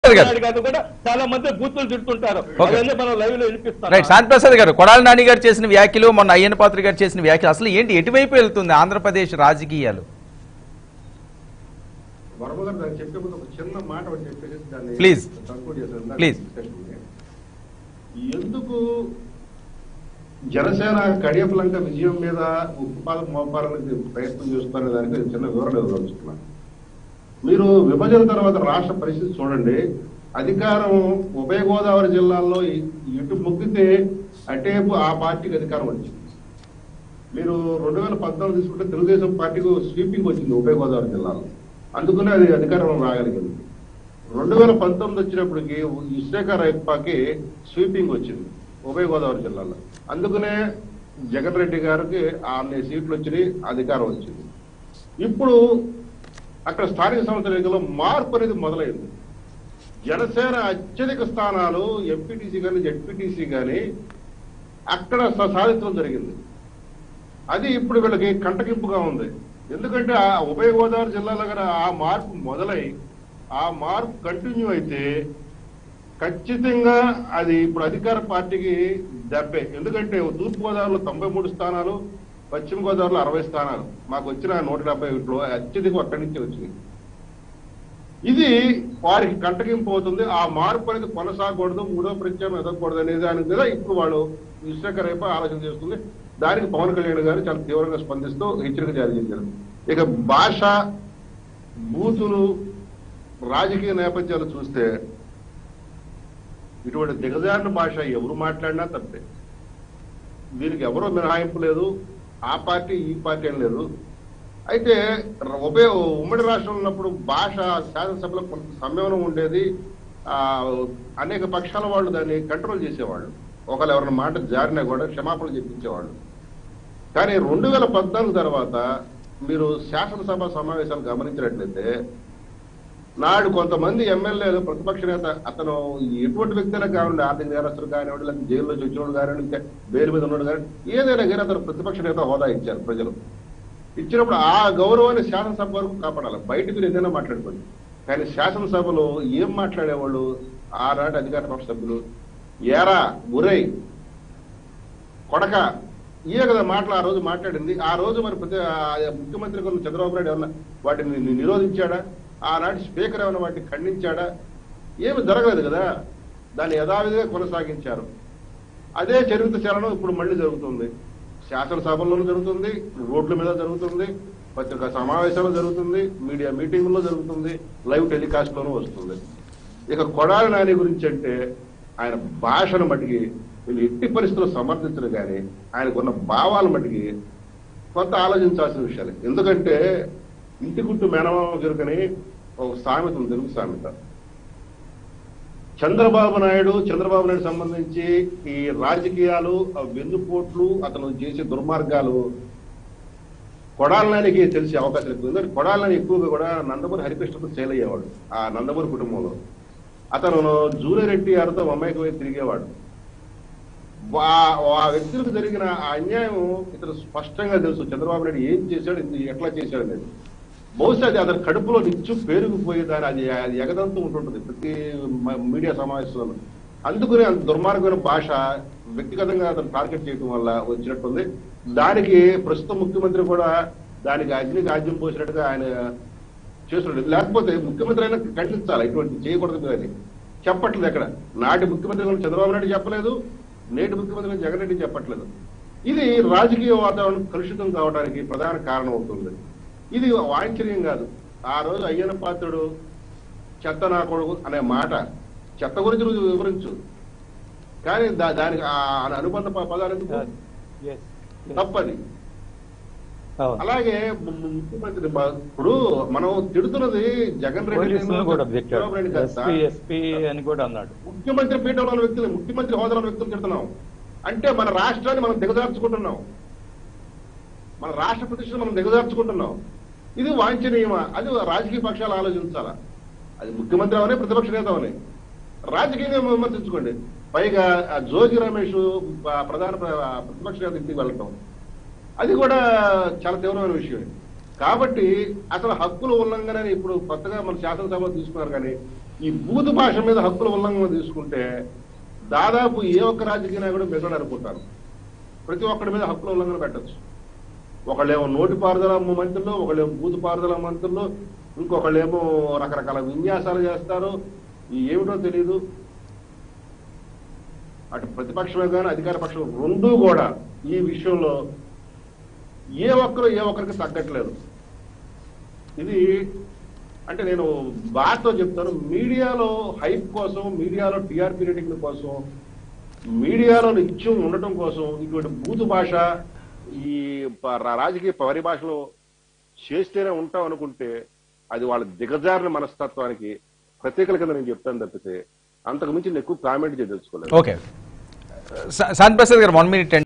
కూడా చాలా మంది బూతులు తిడుతుంటారు. అవన్నీ మనం లైవ్ లో వినిపిస్తాం. శాంతి ప్రసాద్ గారు, కొడాలి నాని గారు చేసిన వ్యాఖ్యలు, మొన్న అయ్యన్న పాత్ర గారు చేసిన వ్యాఖ్యలు అసలు ఏంటి, ఎటువైపు వెళ్తుంది ఆంధ్రప్రదేశ్ రాజకీయాలు? చెప్పే ముందు ఒక చిన్న మాట చెప్పేసి దాన్ని ప్లీజ్ ప్లీజ్. ఎందుకు జనసేన కడియపులంక విజయం మీద ఉత్పాదక మోపాలని ప్రయత్నం చేస్తున్న దానికి చిన్న వివరణ ఇవ్వదలుచుకున్నాను. మీరు విభజన తర్వాత రాష్ట్ర పరిస్థితి చూడండి. అధికారం ఉభయ గోదావరి జిల్లాల్లో ఇటు మొక్కితే అటేపు ఆ పార్టీకి అధికారం వచ్చింది. మీరు 2014 తీసుకుంటే తెలుగుదేశం పార్టీకి స్వీపింగ్ వచ్చింది ఉభయ గోదావరి జిల్లాలో, అందుకనే అది అధికారం రాగలిగింది. 2019 వచ్చినప్పటికి ఇస్రేఖర్ అయ్యప్పకి స్వీపింగ్ వచ్చింది ఉభయ గోదావరి జిల్లాలో, అందుకనే జగన్ రెడ్డి గారికి అన్ని సీట్లు వచ్చి అధికారం వచ్చింది. ఇప్పుడు అక్కడ స్థానిక సంస్థల ఎన్నికల్లో మార్పు అనేది మొదలైంది. జనసేన అత్యధిక స్థానాలు ఎంపీటీసీ కానీ జెడ్పీటీసీ కానీ అక్కడ సాధించడం జరిగింది. అది ఇప్పుడు వీళ్ళకి కంటకింపుగా ఉంది. ఎందుకంటే ఆ ఉభయ గోదావరి జిల్లాలో కూడా ఆ మార్పు మొదలై ఆ మార్పు కంటిన్యూ అయితే ఖచ్చితంగా అది ఇప్పుడు అధికార పార్టీకి దెబ్బే. ఎందుకంటే తూర్పు గోదావరిలో 93 స్థానాలు, పశ్చిమ గోదావరిలో 60 స్థానాలు, మాకు వచ్చిన 171లో అత్యధికం అక్కడి నుంచి వచ్చింది. ఇది వారికి కంటకింపు అవుతుంది. ఆ మార్పు అనేది కొనసాగకూడదు, మూడో ప్రత్యామ్నాయం ఎదగకూడదు అనే దాని మీద ఇప్పుడు వాళ్ళు విశ్లేషణ రేపు ఆలోచన చేస్తుంది. దానికి పవన్ కళ్యాణ్ గారు చాలా తీవ్రంగా స్పందిస్తూ హెచ్చరిక జారీ చేశారు. ఇక భాష, బూతులు, రాజకీయ నేపథ్యాలు చూస్తే ఇటువంటి దిగజారిన భాష ఎవరు మాట్లాడినా తప్పే. దీనికి ఎవరో మినహాయింపు లేదు, ఆ పార్టీ ఈ పార్టీ అని లేదు. అయితే ఉమ్మడి రాష్ట్రంలో ఉన్నప్పుడు భాష శాసనసభలో కొంత సంయమనం ఉండేది. అనేక పక్షాల వాళ్ళు దాన్ని కంట్రోల్ చేసేవాళ్ళు. ఒకళ్ళు ఎవరైనా మాట జారినా కూడా క్షమాపణలు చెప్పించేవాళ్ళు. కానీ 2014 తర్వాత మీరు శాసనసభ సమావేశాలు గమనించినట్లయితే నాడు కొంతమంది ఎమ్మెల్యేలు, ప్రతిపక్ష నేత, అతను ఎటువంటి వ్యక్తులకు కానివ్వండి, ఆర్థిక నేరస్తులు కానివ్వండి, లేకపోతే జైల్లో వచ్చినోడు కానివ్వండి, బెయిల్ మీద ఉన్నాడు కానివ్వండి, ఏదైనా కానీ అతను ప్రతిపక్ష నేత హోదా ఇచ్చారు ప్రజలు. ఇచ్చినప్పుడు ఆ గౌరవాన్ని శాసనసభ వరకు కాపాడాలి. బయటకు ఏదైనా మాట్లాడుకోండి, కానీ శాసనసభలో ఏం మాట్లాడేవాళ్ళు ఆనాటి అధికార పక్ష సభ్యులు? ఏరా ఉరై కొడక, ఇయే కదా మాటలు ఆ రోజు మాట్లాడింది. ఆ రోజు మరి ముఖ్యమంత్రి చంద్రబాబు నాయుడు ఏమన్నా వాటిని నిరోధించాడా? ఆనాటి స్పీకర్ ఏమైనా వాటిని ఖండించాడా? ఏమి జరగలేదు కదా. దాన్ని యథావిధిగా కొనసాగించారు. అదే చరిత్ర చలనం ఇప్పుడు మళ్ళీ జరుగుతుంది. శాసనసభల్లోనూ జరుగుతుంది, రోడ్ల మీద జరుగుతుంది, పత్రికా సమావేశాలు జరుగుతుంది, మీడియా మీటింగుల్లో జరుగుతుంది, లైవ్ టెలికాస్ట్ లోనూ వస్తుంది. ఇక కొడాలి నాని గురించి అంటే ఆయన భాషను మట్టికి వీళ్ళు ఎట్టి పరిస్థితుల్లో సమర్థించరు, కానీ ఆయనకున్న భావాల మట్టికి కొంత ఆలోచించాల్సిన విషయాలు. ఎందుకంటే ఇంటి గుట్టు మేనమామ జరుగుని ఒక సామెత ఉంది, తెలుగు సామెత. చంద్రబాబు నాయుడు సంబంధించి ఈ రాజకీయాలు, వెన్నుపోట్లు, అతను చేసే దుర్మార్గాలు కొడాలి నానికి తెలిసే అవకాశం ఎక్కువ. ఎందుకంటే కొడాలి నాని ఎక్కువగా కూడా నందమూరి హరికృష్ణతో సేల్ అయ్యేవాడు. ఆ నందమూరి కుటుంబంలో అతను జూనిరెడ్డి గారితో అమ్మాయికి తిరిగేవాడు. ఆ వ్యక్తులకు జరిగిన ఆ అన్యాయం ఇతను స్పష్టంగా తెలుసు. చంద్రబాబు నాయుడు ఏం చేశాడు, ఎట్లా చేశాడు అనేది. బహుశా అది అతని కడుపులో నిత్యం పేరుకుపోయి దాని అది ఎగదంతూ ఉంటుంటుంది ప్రతి మీడియా సమావేశంలో. అందుకని అంత దుర్మార్గమైన భాష వ్యక్తిగతంగా అతను టార్గెట్ చేయడం వల్ల వచ్చినట్టుంది. దానికి ప్రస్తుత ముఖ్యమంత్రి కూడా దానికి అగ్నికి ఆజ్యం పోసినట్టుగా ఆయన చేస్తున్నాడు. లేకపోతే ముఖ్యమంత్రి అయినా ఖండించాలి, ఇటువంటి చేయకూడదు అని చెప్పట్లేదు. ఎక్కడ నాటి ముఖ్యమంత్రి చంద్రబాబు నాయుడు చెప్పలేదు, నేటి ముఖ్యమంత్రి జగన్ రెడ్డి చెప్పట్లేదు. ఇది రాజకీయ వాతావరణం కలుషితం కావడానికి ప్రధాన కారణం అవుతుంది. ఇది వాంఛనీయం కాదు. ఆ రోజు అయ్యన్న పాత్రుడు చెత్త నా కొడుకు అనే మాట, చెత్త గురించి నువ్వు వివరించు, కానీ దానికి అనుబంధ పదాలకు తప్పది. అలాగే ముఖ్యమంత్రి ఇప్పుడు మనం తిడుతున్నది జగన్ రెడ్డి ముఖ్యమంత్రి పీఠంలో ఉన్న వ్యక్తులు, ముఖ్యమంత్రి హోదాలో వ్యక్తులు తిడుతున్నాం అంటే మన రాష్ట్రాన్ని మనం దిగజార్చుకుంటున్నాం, మన రాష్ట్ర ప్రతిష్టను మనం దిగజార్చుకుంటున్నాం. ఇది వాంఛనీయమా? అది రాజకీయ పక్షాలు ఆలోచించాలా. అది ముఖ్యమంత్రి అవనే, ప్రతిపక్ష నేత అవనే, రాజకీయంగా విమర్శించుకోండి. పైగా జోగి రమేష్ ప్రధాన ప్రతిపక్ష నేత ఇంటికి వెళ్ళటం అది కూడా చాలా తీవ్రమైన విషయం. కాబట్టి అసలు హక్కుల ఉల్లంఘన ఇప్పుడు కొత్తగా మన శాసనసభలో తీసుకున్నారు, కానీ ఈ బూతు భాష మీద హక్కుల ఉల్లంఘన తీసుకుంటే దాదాపు ఏ ఒక్క రాజకీయ నాయకుడు మిగతాడు అనుకుంటాను. ప్రతి ఒక్కడి మీద హక్కుల ఉల్లంఘన పెట్టచ్చు. ఒకళ్ళేమో నోటి పారుదల మంత్రులు, ఒకళ్ళేమో బూతు పారుదల మంత్రులు, ఇంకొకళ్ళేమో రకరకాల విన్యాసాలు చేస్తారు. ఏమిటో తెలియదు. అటు ప్రతిపక్షమే కానీ అధికార పక్షం రెండూ కూడా ఈ విషయంలో ఏ ఒక్కరికి తగ్గట్లేదు. ఇది అంటే నేను బాధతో చెప్తాను, మీడియాలో హైప్ కోసం, మీడియాలో టీఆర్పీ రేటింగ్ల కోసం, మీడియాలో నిత్యం ఉండటం కోసం ఇటువంటి బూతు భాష ఈ రాజకీయ పరిభాషలో చేస్తేనే ఉంటాం అనుకుంటే అది వాళ్ళ దిగజారిన మనస్తత్వానికి ప్రత్యేకల కింద నేను చెప్తాను తప్పితే అంతకు మించి ఎక్కువ కామెంట్ చేయదలుచుకోలేదు. Okay, Shanti Prasad garu 1 minute